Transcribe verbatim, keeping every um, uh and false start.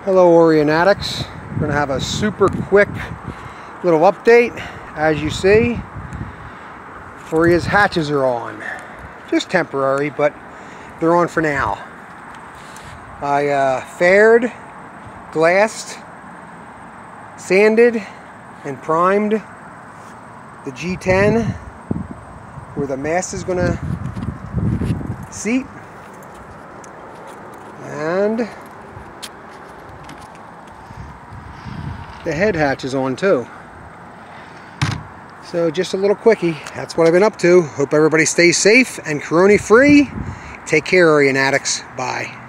Hello Orianatics. We're going to have a super quick little update. As you see, Oria's hatches are on. Just temporary, but they're on for now. I uh, faired, glassed, sanded, and primed the G ten where the mast is going to seat. And the head hatch is on too. So just a little quickie. That's what I've been up to. Hope everybody stays safe and corona free. Take care, Orianatics. Bye.